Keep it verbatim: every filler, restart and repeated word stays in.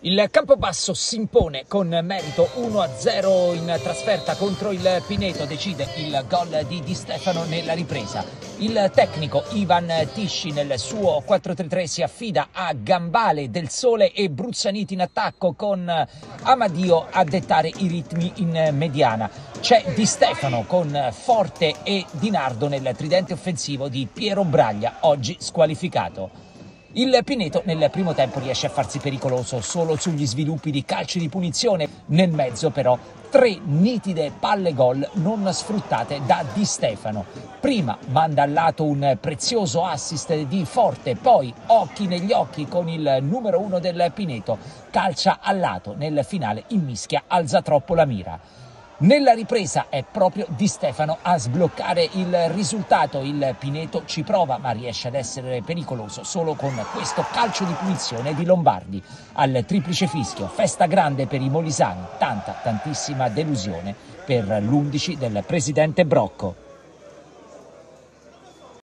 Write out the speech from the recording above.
Il Campobasso si impone con merito uno a zero in trasferta contro il Pineto, decide il gol di Di Stefano nella ripresa. Il tecnico Ivan Tisci nel suo quattro tre tre si affida a Gambale, Del Sole e Bruzzaniti in attacco, con Amadio a dettare i ritmi in mediana. C'è Di Stefano con Forte e Di Nardo nel tridente offensivo di Piero Braglia, oggi squalificato. Il Pineto nel primo tempo riesce a farsi pericoloso solo sugli sviluppi di calci di punizione, nel mezzo però tre nitide palle gol non sfruttate da Di Stefano. Prima manda al lato un prezioso assist di Forte, poi occhi negli occhi con il numero uno del Pineto, calcia al lato, nel finale immischia, alza troppo la mira. Nella ripresa è proprio Di Stefano a sbloccare il risultato. Il Pineto ci prova ma riesce ad essere pericoloso solo con questo calcio di punizione di Lombardi. Al triplice fischio, festa grande per i molisani, tanta, tantissima delusione per l'undici del presidente Brocco.